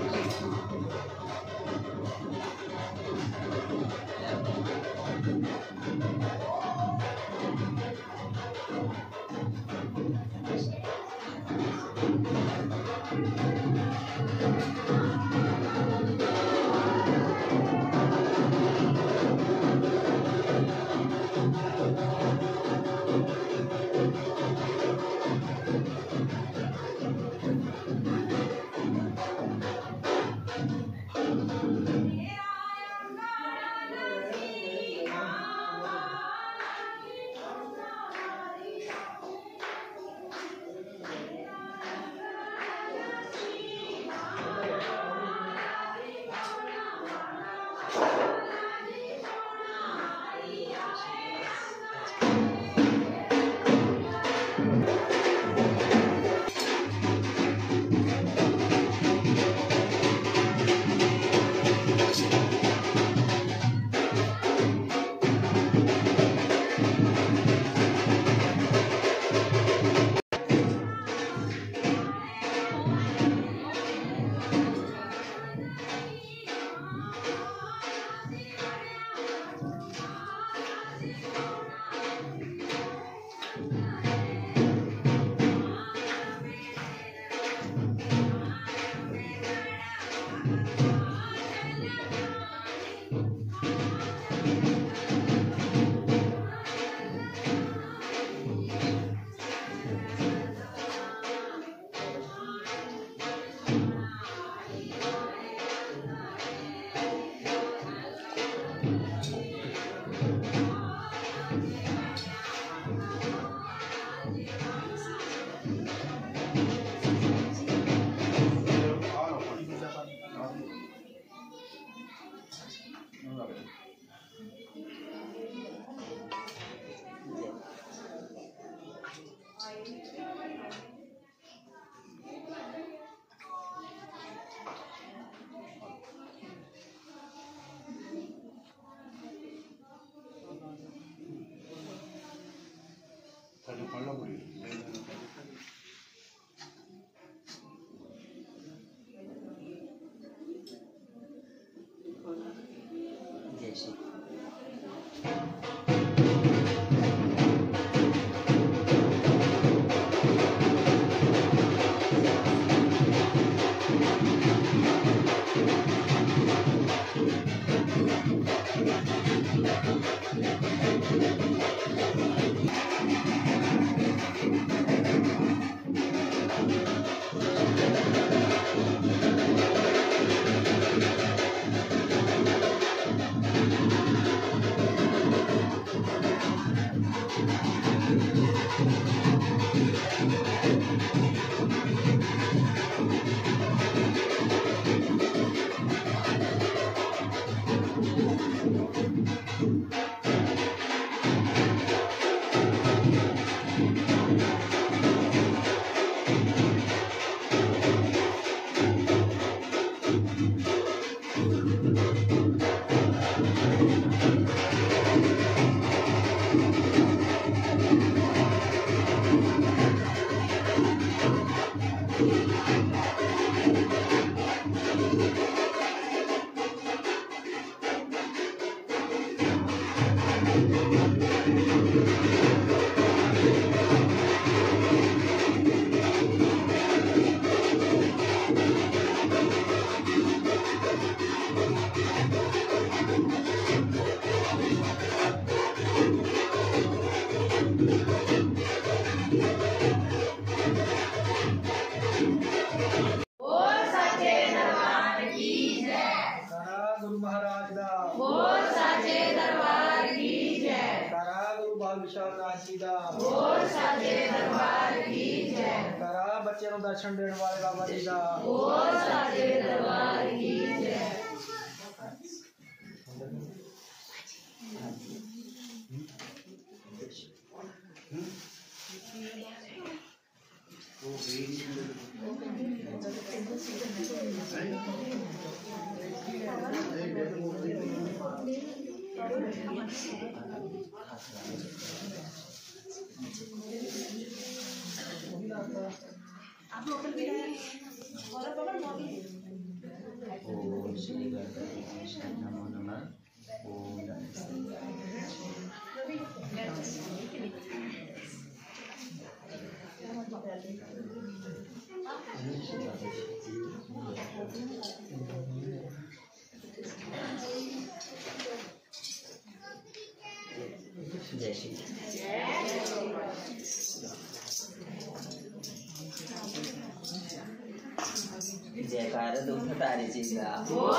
बच्चे दर्शन देने वाले बाबा जी का दरबार की जय। आप लोकल भी और नमो नमः। ओम जय श्री जयकार दुख तारे चित्रा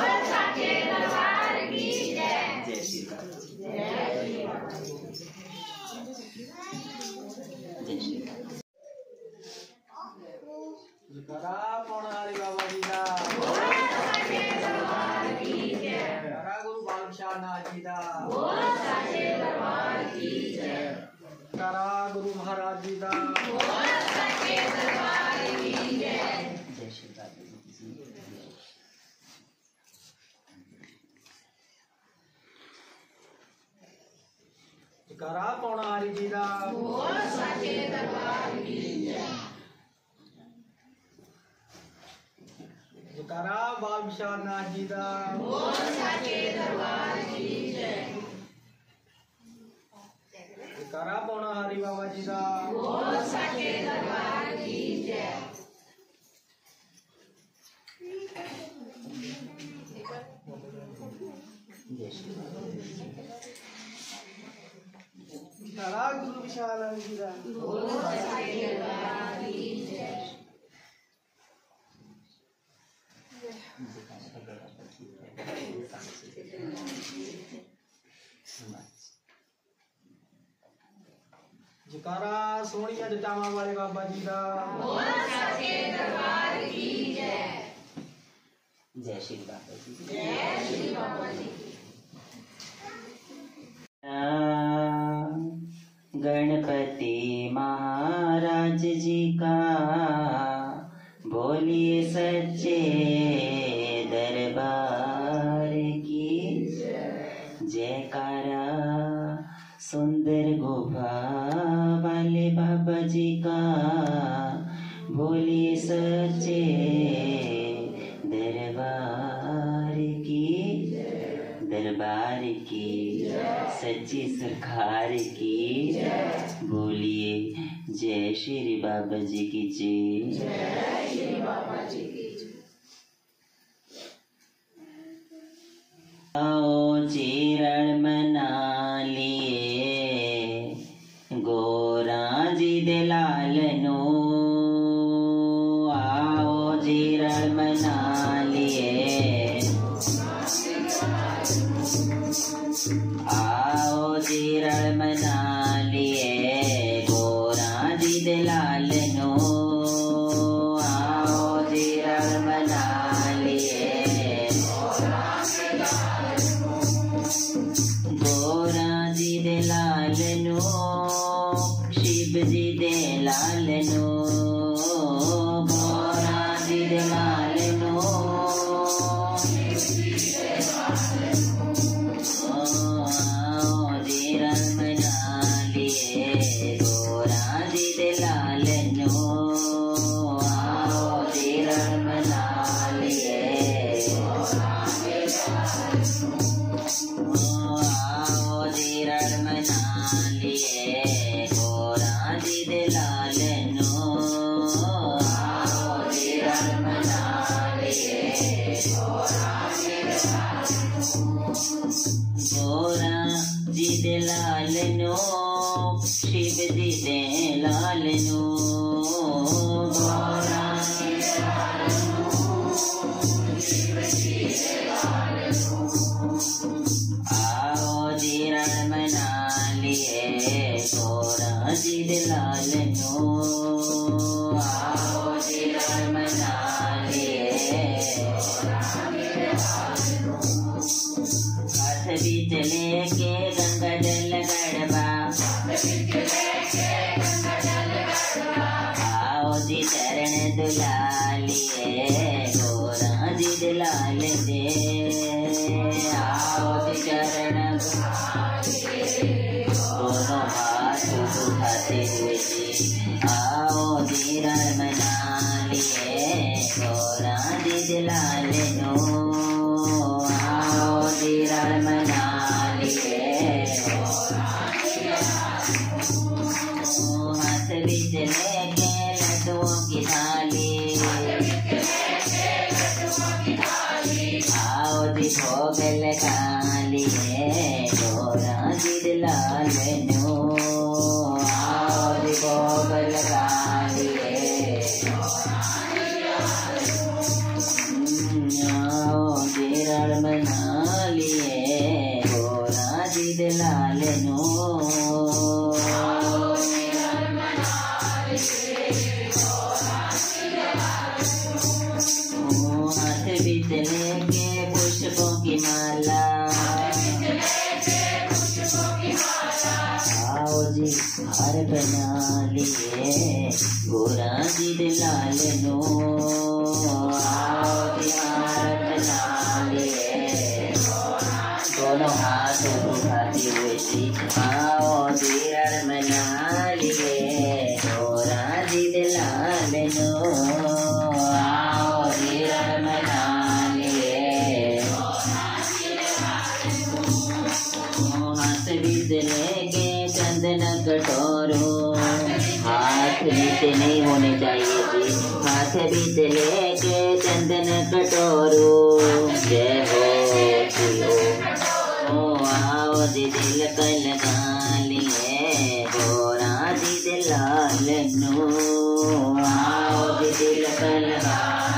जय श्री राम जय श्री राम। जयकारा पौनारी बाबा जी का, जयकारा गुरु बादशाह नाथ जी का, जयकारा गुरु महाराज जी का। जय श्री राम। जयकारा पौनारी जी का, जयकारा बादशाह नाथ जी का, जयकारा पौनारी बाबा जी का। जय श्री राम। जयकारा गुरु विशाल जी का। जयकारा सोनिया जटावा वाले बाबा जी का। जय श्री बाबा जी। गणपति महाराज जी का बोलिए सच्चे दरबार की जयकारा। सुंदर गुफा वाले बाबा जी का बोलिए सच्चे दरबार की सच्ची सरकार की बोलिए जय श्री बाबा जी की जय। आओ चीरण मना लिए गोरा जी दे लालनो, आओ चीरण मना लिए, आओ चीरण मना लिए गोरा जी दे लालनो, आओ चीरण मना लिए गोरा जी दे लालनो, शिव जी दे लालनो, गोरा जी दे लालनो, जीरण मना लिए गोरा जी दे लालनो, आओ जीरण मना लिए, आओ जीरण मना लिए गोरा जी दे लालनो, आओ जीरण मना लिए गोरा जी दे लालनो, शिव जी दे लालनो, गोरा जी दे लालनो, शिव जी दे लालनो, आओ जीरण मना लिए गोरा जी दे लालनो, आओ जीरण मना लिए हाथ भी चले के गंगा जल गढ़वा, आओ जी चरण दुलालिए गोरा जी दुलाल दे, आओ जी चरण दोनों हाथ उठाते हुए जी, आओ जीरण मना लिए गोरा जी दुलाल नो, लेके पुष्पों की माला, आओ जी हार बना लिए गोरा जी दिलाल नो, आओ जी हार बना लिए दोनों हाथ उठाती हुए जी, आओ जी हार बना लिए गोरा जी दिलाल नो, आओ जी हार बना लिए हाथ बीच लेके चंदन कटोरो, हाथ बीच नहीं होने चाहिए जी, हाथ बीच लेके चंदन कटोरो, जय हो जियो ओ आओ जी दिल का लगा लिए गोरा जी दिलाल नो, आओ जी दिल का लगा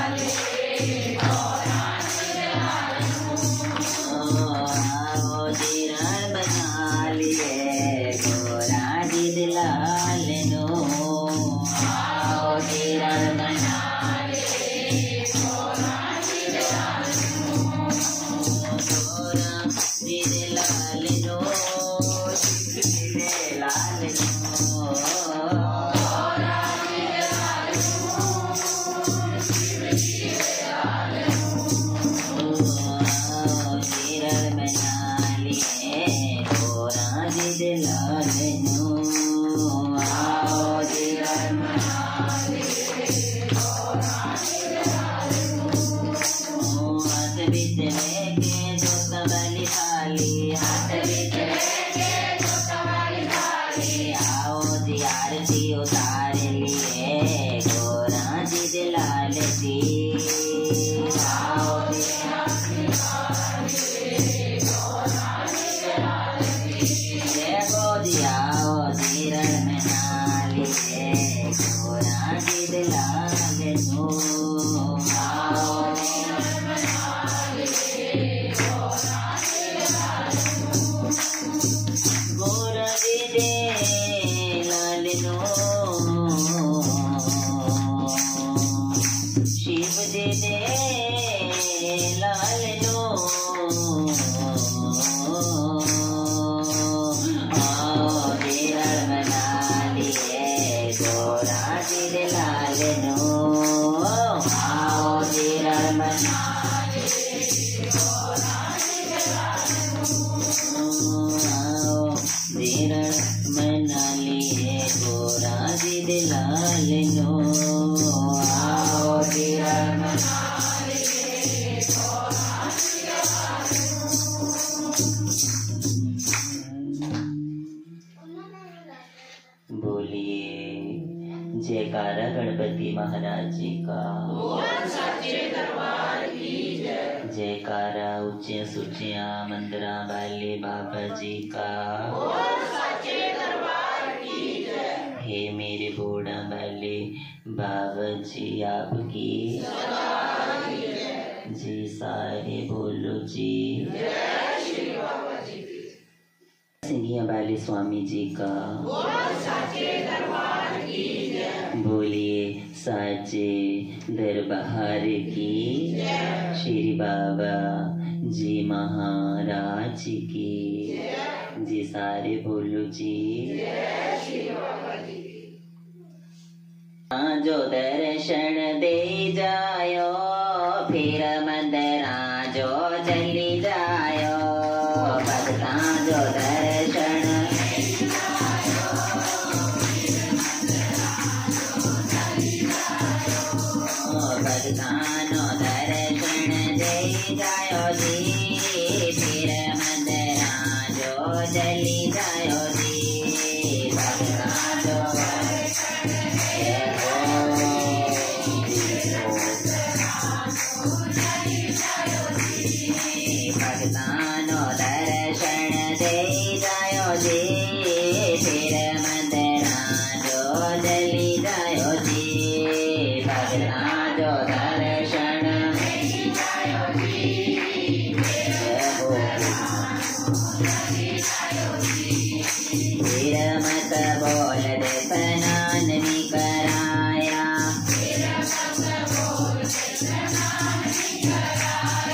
जयकारा गणपति महाराज जी का, जयकारा ऊंचे सुचिया मंदिरा वाले बाबा जी का, हे मेरे बोड़ा वाले बाबा जी आपकी जी, सारे बोलो जी, सिंघिया वाले स्वामी जी का, बोलिए साचे दरबार की, श्री बाबा जी महाराज की जी, सारे बोलो जी, जो दर्शन दे जायो फिर मंदिरा जो चली जायो, भक्ता जो दर्शन भक्तानो दर्शन दे जायो जी, फिर मंदिरा जो चली जायो जी, भक्ता जो भक्तानो दर्शन दे जायो जी, फिर मंदिरा जो चली जायो जी, भक्ता जो दर्शन फिर मत बोल दे स्नान भी कराया,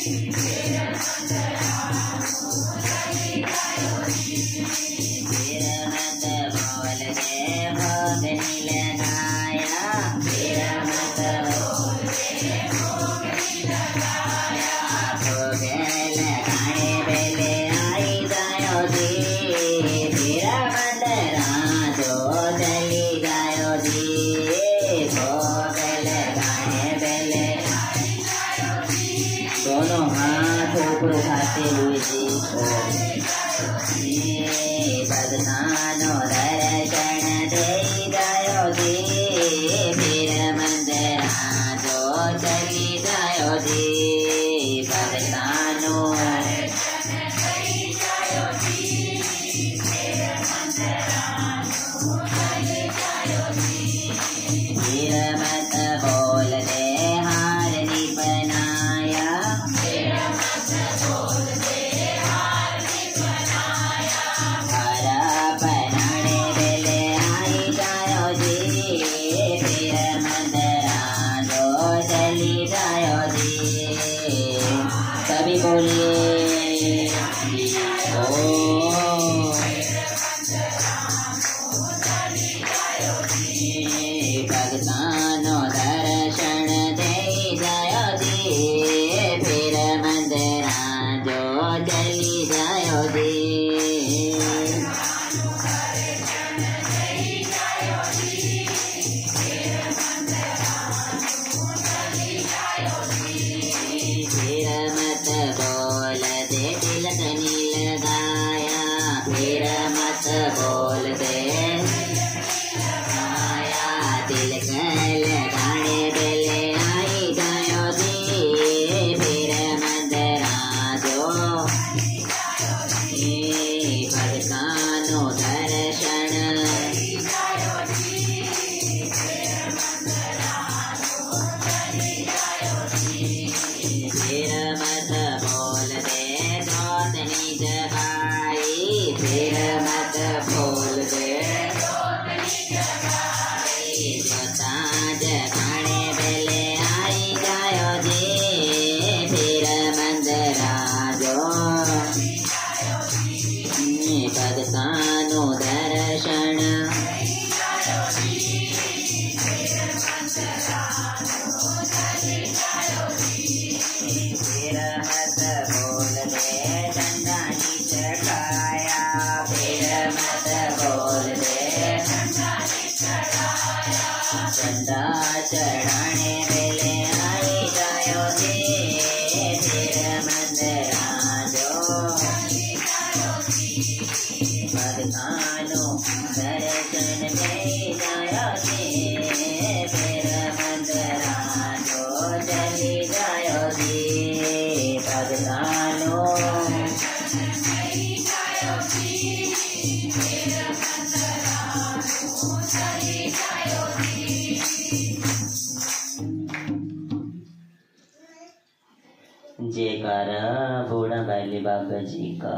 जयकारा बूढ़ा बैले बाबा जी का,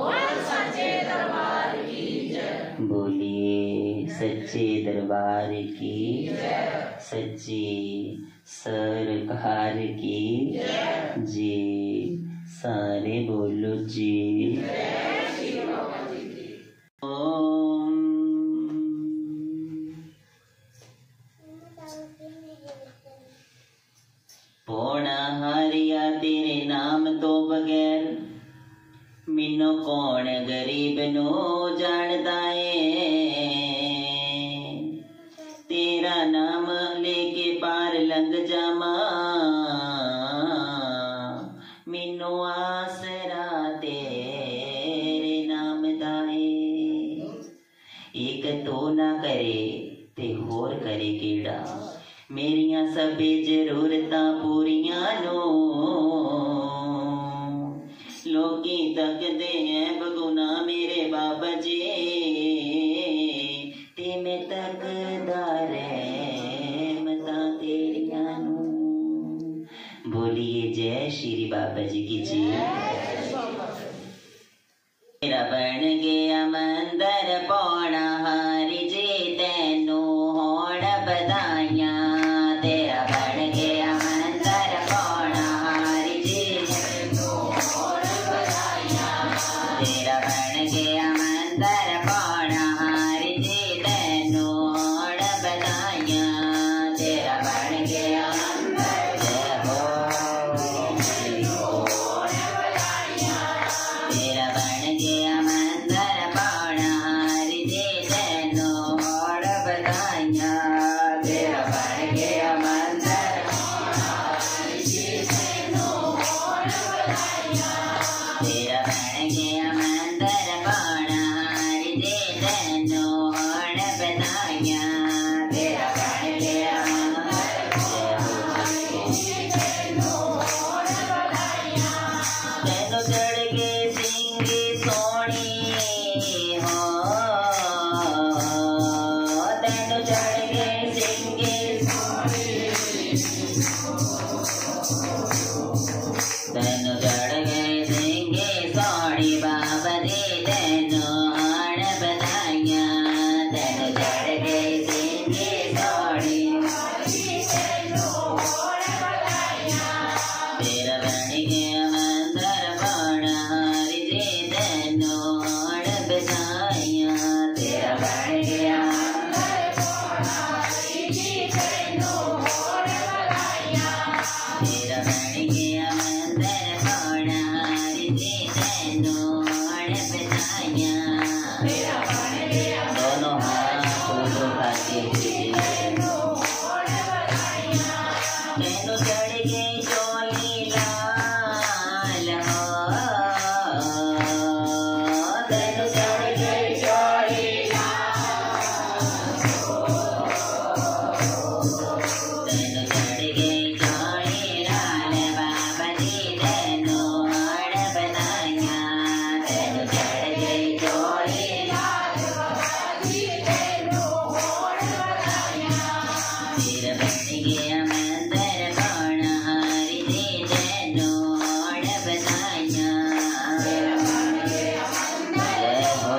बोलिए सच्चे दरबार की, सच्ची सरकार की जी, सारे बोलो जी। पौना हारिया तेरे नाम तो बगैर मिनो कौन गरीब नो जानदा है। तेरा नाम लेके पार लंघ जामा, मिनो आसरा तेरे नाम दा है। एक तो ना करे ते होर करे केड़ा, मेरिया सबे जरूरतां पूरियां नो। लोकी तकदे हैं बगुना मेरे बाबा जी, ते मैं तकदा रहमतां तेरियां नो। बोलिए जय श्री बाबा जी की जी। मेरा बन गया मंदिर पौना हारी जी, तेनू होण बधाइयां। तेरा बन गया मंदिर पौना हारी जी, तेरा बन गया मंदिर पाना जी तेनू होण बधाइयां तेरा बन गया तेनू चढ़ के सिंगी सोनी हो तेनू चढ़ के सिंगी तेनू चढ़ के सिंगी सोनी बाबा जी तेनू होण बधाइयां तेनू चढ़ के सिंगी सोनी तेरा बन गया मंदिर पाना जी तेनू होण बधाइयां तेरा बन गया तेरा बन गया मंदिर पाना जी तेनू होण बधाइयां दोनों हाथ उठा के तेनू चढ़ के चोली लाल हो तेनू चढ़ के चोली तेनू चढ़ के चोली लाल बाबा जी तेनू होण बधाइयां तेनू चढ़ के चोली तेरा बन गया मंदिर पाना जी तेनू होण बधाइयां जय हो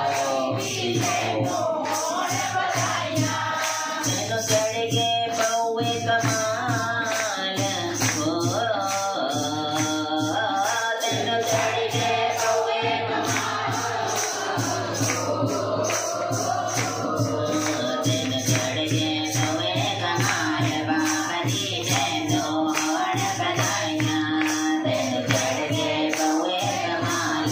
तेनू चढ़ के पौए कमाल हो तेनू चढ़ के पौए तेनू चढ़ के पौए कमाल बाबा जी तेनू होण बधाइयां तेनू चढ़ के पौए कमाल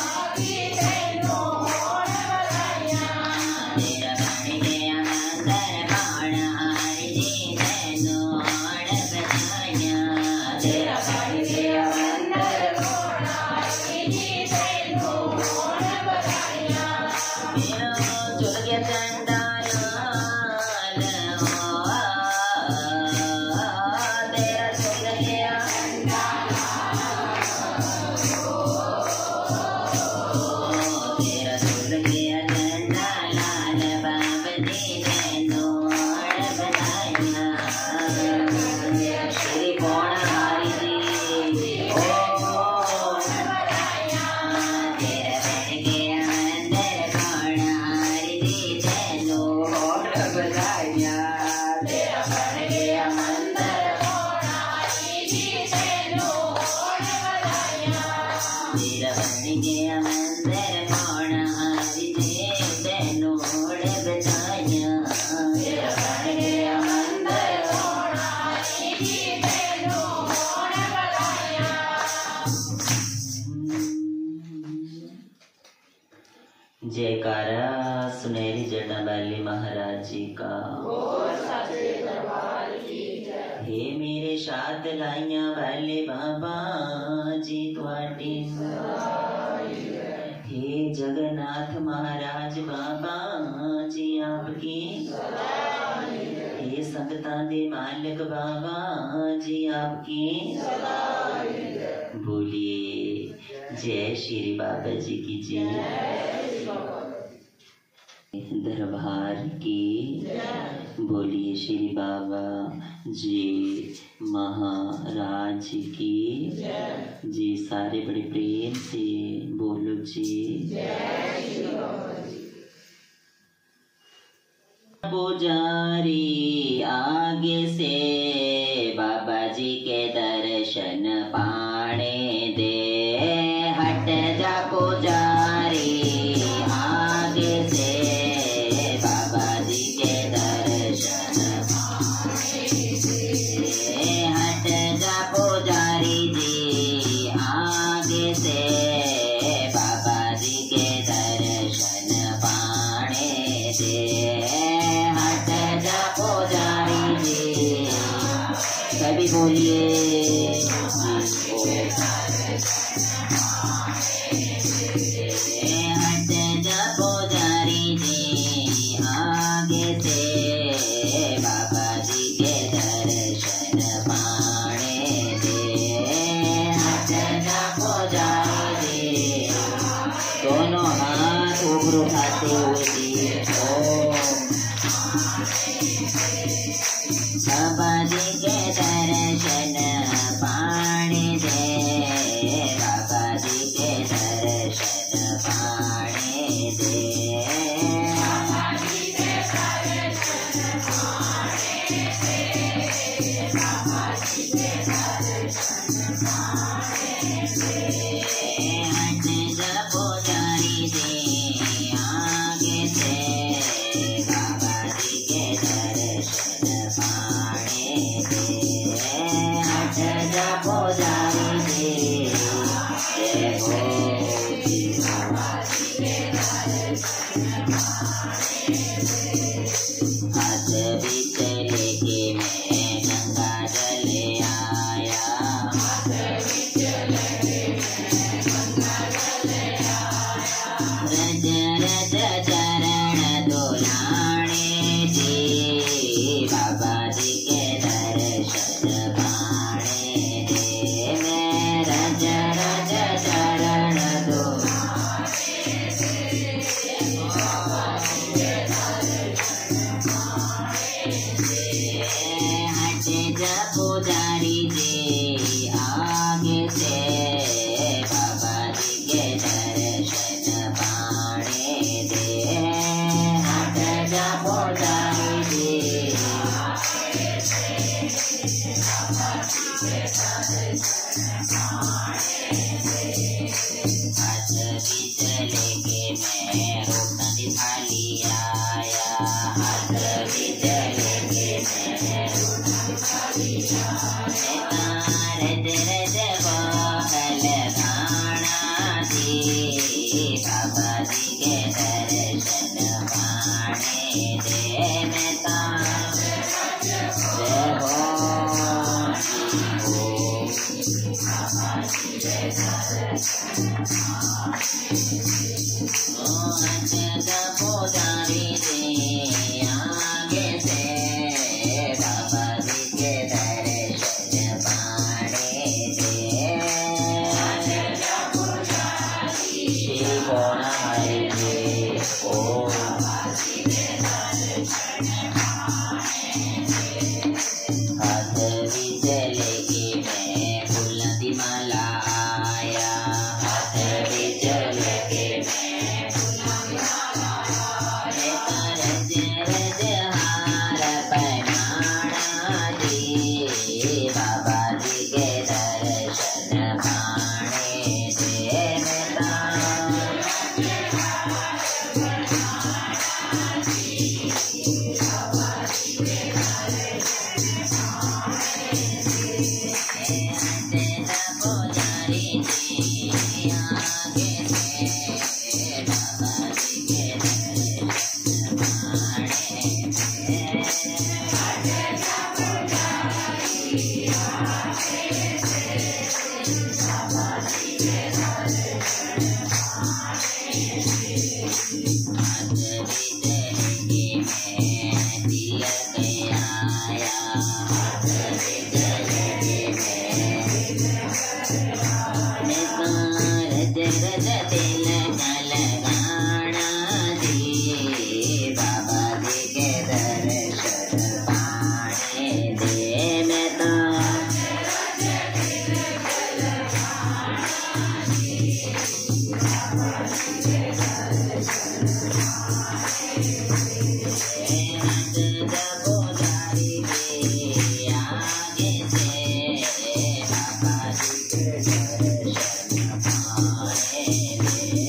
तेरा बन गया मंदिर पाना जी तेनू होण बधाइयां तेरा बन गया मंदिर मेरा चुल गया चंदा लाल हो तेरा चुल गया तेरा चुल गया चंदा लाल बाबा जी तेनू होण बधाइयां श्री कौन हारी जी ओ तेरा बन गया मंदिर पाना जी तेनू होण बधाइयां तेरा बन गया मंदिर तेरा बन गया मंदिर पाना जी तेनू होण बधाइयां तेरा बन गया मंदिर जयकारा सुनहरी जटा वाले महाराज जी का हे मेरे साथ लाइया वाले बाबा जी तुहाडी हे जगन्नाथ महाराज बाबा जी आपकी हे संगतां दे मालिक बाबा जी आपकी बोलिए जय श्री बाबा जी की जय दरबार की बोलिए श्री बाबा जी महाराज की जी सारे बड़े प्रेम से बोलो जी पुजारी आगे से बाबा जी के दर्शन पाने दे हट जा पुजारी आगे से बाबा जी के दर्शन हट जा पुजारी जी आगे से बाबा जी के दर्शन पाने दे हट जा पुजारी जी सभी बोलिए हट जा पुजारी जी आगे से बाबा जी के दर्शन पाने दे। हट जा पुजारी जी, दोनों हाथ ऊपर उठाते हुए जी बाबा जी के दर्शन पाने दे। बाबा जी के दर्शन पाने दे। हट जा पुजारी जी आगे से बाबा जी के दर्शन पाने दे। हट जा पुजारी जी जय हो जी बाबा जी के दर्शन हाथ बीच लेके मैं गंगा जल आया। रज रज चरण दुलाणे जी बाबा जी के दर्शन पाने दे। मैं रज रज चरण हट जा पुजारी जी आगे से बाबा जी के दर्शन पाने दे। हट जा पुजारी जी हाथ बीच लेके मैं रोटी थाली आया। हाथ बीच लेके मैं रज रज बहल गाना जी बाबा जी के दर्शन पाने दे। मैं जय हो हट जा पुजारी जी आगे से बाबा जी के दर्शन पाने दे। श्री बोल हरि जी ओम। हाथ बीच लेके मैं फूल दी माला आया। हाथ बीच लेके मैं रज रज हार पहनाना जी बाबा जी के दर्शन पाने दे। पुजारी जी आगे से बाबा जी के दर्शन पाने हाथ बीच लेके मैं तिलक आया। हाथ बीच लेके मैं रज रज तिलक लगाना जी बाबा जी के दर्शन पाने दे। मैं हट जा पुजारी जी आगे से बाबा जी के दर्शन पाने दे।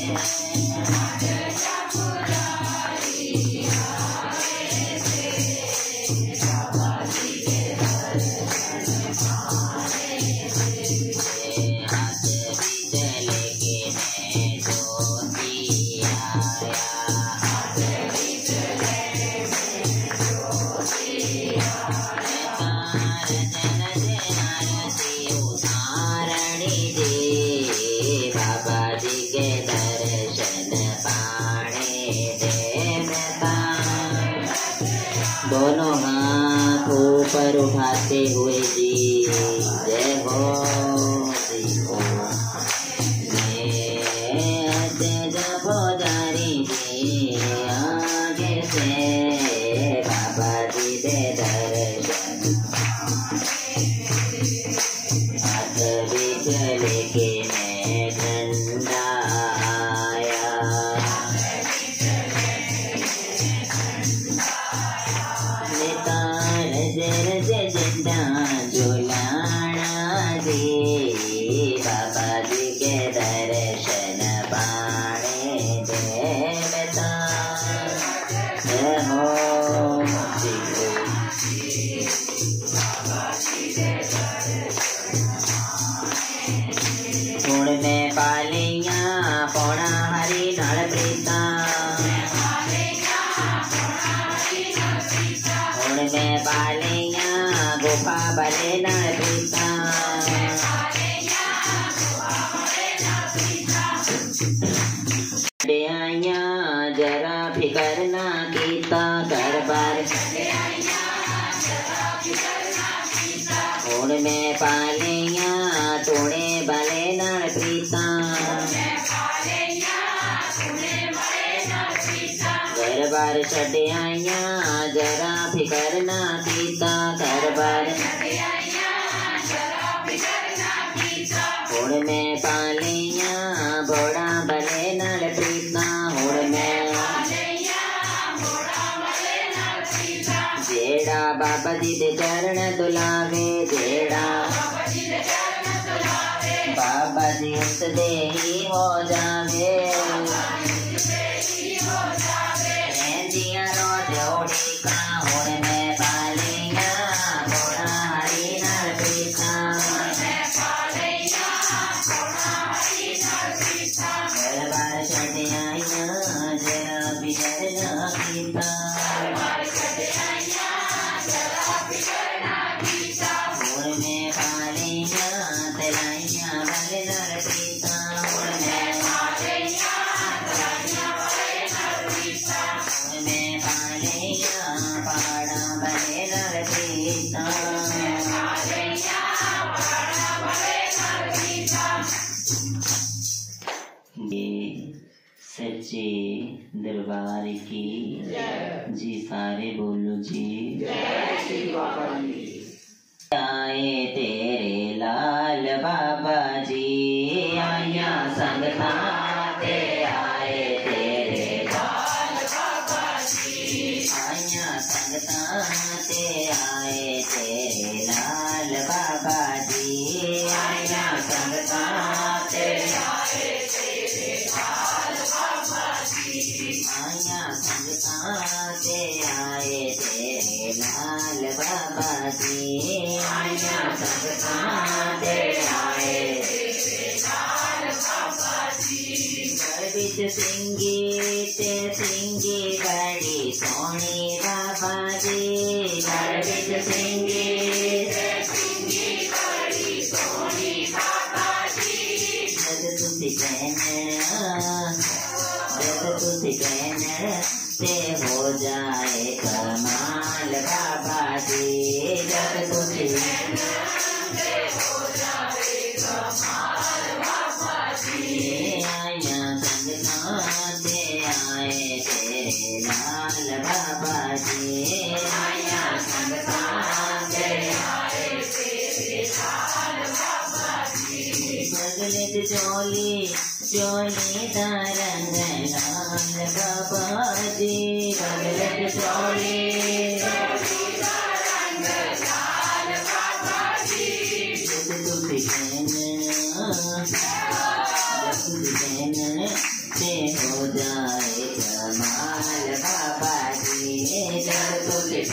पर उठाते हुए जी जय हो जी हो। जपो जारी जी आगे से बाबा जी दे दर्शन। हाथ बीच लेके मैं झंडा आया। नितार जर झंडा झुलाना जी बाबा जी के दर्शन पाने देवता जय हो जी हो। गुण में पालियां पौड़ा हरी नल प्रीता। गुण में पालियां गुफा बले नल प्रीता। आइया जरा फिकर ना कीता कर बार। गुण में पालियां तोड़े बले नल प्रीता। घर बार छड़े आइया जरा फिकर ना कीता कर बार। गुण में पालियां बोड़ा बले नल प्रीता। गुण में जेड़ा बाबा जी दे चरण दुलावे जेड़ा बाबा जी उस दे ही हो जावे। जिया रोज ओढ़ी का हुण में पालियां घोड़ा हरी नल प्रीता। घर बार छड़े आइया जरा बिजर ना कीता। हुण में पालियां तलाइयां बले नल प्रीता। हुण में पाड़ा बले नल प्रीता। सच्चे दरबार की जी सारे बोलो जी आए तेरे लाल बाबा जी आया संगता ते आए तेरे लाल बाबा जी। आया संगता ते आए तेरे लाल बाबा जी। आया संगता ते आए तेरे लाल बाबा जी। आया संगता ते आए तेरे लाल बाबा जी। आया संगता ते आए तेरे लाल बाबा जी। घर बिच सिंगी ते सिंगी बड़ी सोहनी बाबा जी। घर बिच सिंगी ते सिंगी बड़ी सोहनी बाबा जी। जद तुसी कहना ते हो जाए कमाल बाबा जी। जद तुसी ते हो जाए कमाल बाबा जी। आया संगता ते आए तेरे लाल बाबा जी। आया संगता ते आए तेरे लाल बाबा जी। बगले चोली चोली दा रंग लाल बाबा जी। बगले चोली से हो जाए कमाल बाबा जी। जब तुझे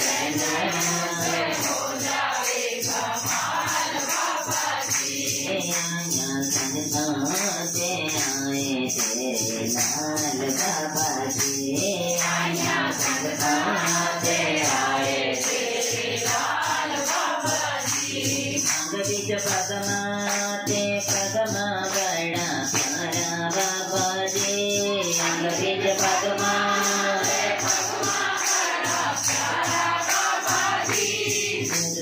हो जाए कमाल बाबा जी। आया संगता ते आए तेरे लाल बाबा जी। आया संगता ते आए तेरे लाल बाबा जी। अंग बीच पदमा ते पदमा बड़ा प्यारा बाबा जी। अंग बीच पदमा ते पदमा बड़ा प्यारा बाबा जी।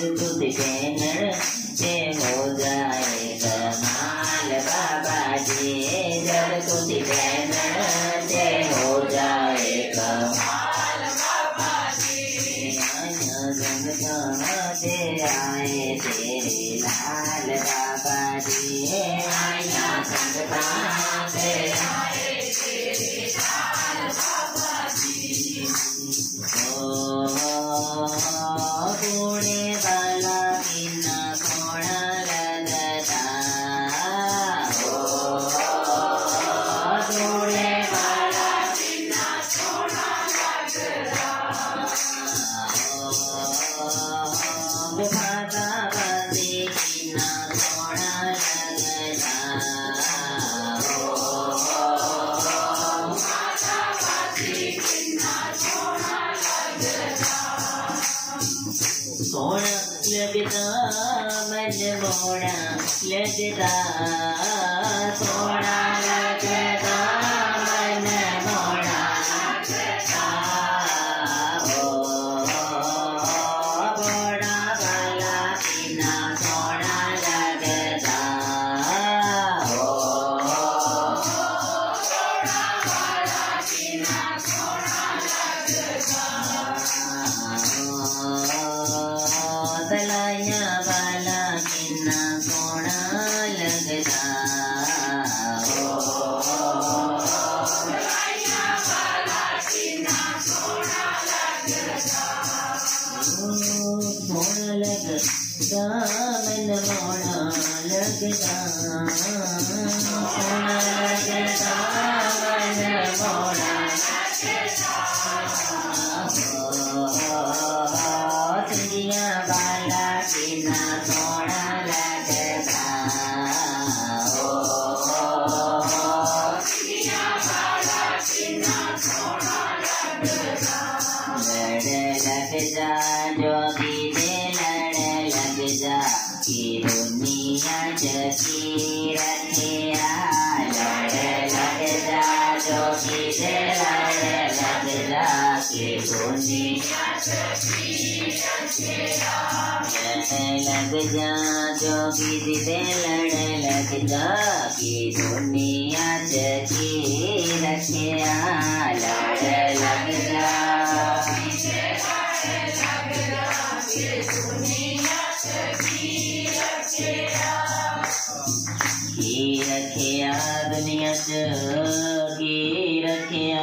तुझ बैनर से हो जाए कमाल बाबा जी, जब तुझ बैनर से हो जाए कमाल बाबा जी। आया संगता से आए तेरे लाल बाबा जी, आया संगता से आए तेरे लाल बाबा जी। घोड़े वाला कितना सोना लगता, घोड़े वाला कितना सोना लगता, भागा बंदी कितना सोना लगता, सोना लगता मन मोड़ा लगता, सोना लगता मन मोड़ा लगता, घोड़ा वाला कितना सोना लगता, घोड़ा वाला कितना सोना लगता, तलाया वाला कितना सोना लगता, तलाया वाला कितना सोना लगता, सोना लगता मन मोड़ा लगता, सोना लगता मन मोड़ा लगता, चिड़िया वाला कितना सोना लगता, चिड़िया वाला कितना सोना लगता, लड़ लग जा जोगी दे लड़ लग जा, कि दुनिया जगी रखिया, लड़ लग जा जोगी दे लड़ लग जा, कि दुनिया जगी रखिया, लड़ लग जा जोगी दे लड़ लग जा, कि दुनिया जगी रखिया, लड़ लग जा की रखिया, दुनिया जगी रखिया,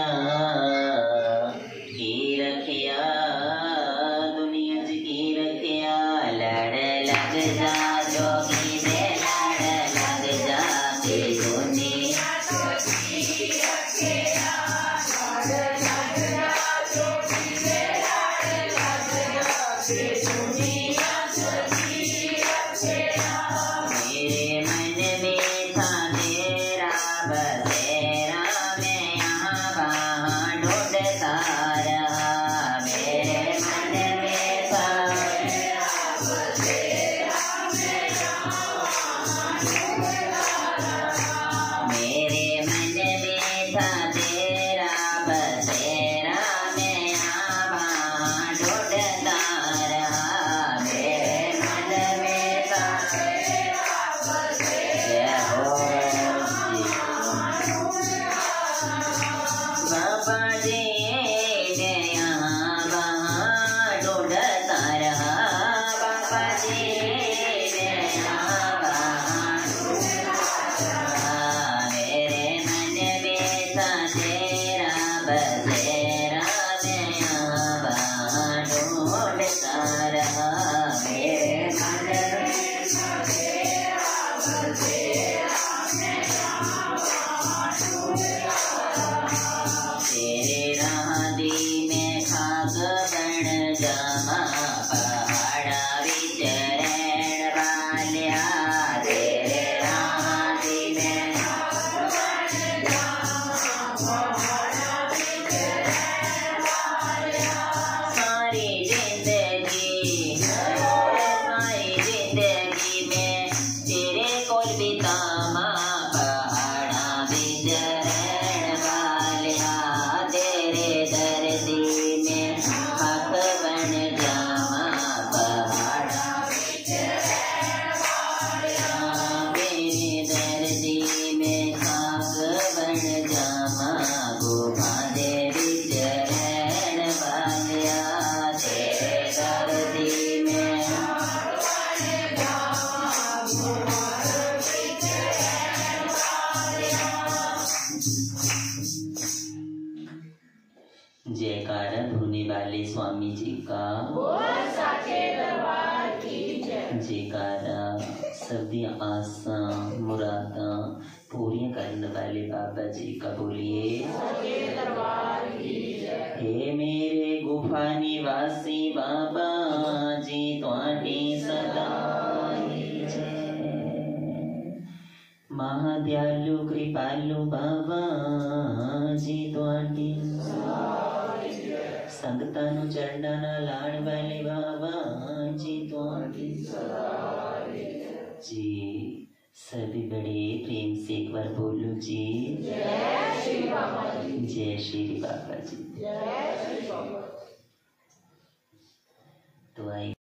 की रखिया दुनिया जगी रखिया, लड़ लग जा जोगी दे लड़ लग जा, कि दुनिया जगी रखिया, लड़ लग जा जोगी दे लड़ लग जा, कि दुनिया जगी रखिया। मेरे मन में था तेरा बसेरा, मैं यहाँ वहाँ ढूंढता रहा, मेरे मन में था तेरा बसेरा, मैं यहाँ वहाँ ढूंढता रहा, मेरे मन में था तेरा बसेरा, मैं यहाँ वहाँ ढूंढता रहा, मेरे मन में था तेरा बसेरा, बाबा जी ने यहाँ वहाँ ढूंढता रहा, बाबा जी ने यहाँ वहाँ ढूंढता रहा, मेरे मन में था तेरा बसेरा, मैं यहाँ वहाँ ढूंढता रहा, मेरे मन में था तेरा बसेरा, मैं यहाँ वहाँ ढूंढता रहा, तेरे राहदी में खाक बन जामा, पहाड़ा विच जयकारा सब दी आसां मुरादां पूरियां करने वाले बाबा जी का बोलिए। हे मेरे गुफा निवासी बाबा जी तुहाडी सदा महादयालु कृपालु बाबा जी तुहाडी संगतां नूं चरणां नाल लाण वाले बाबा जी तुहाडी जी। सभी बड़े प्रेम से एक बार बोलो जी, जय श्री बाबा जी, जय श्री बाबा जी। तो आई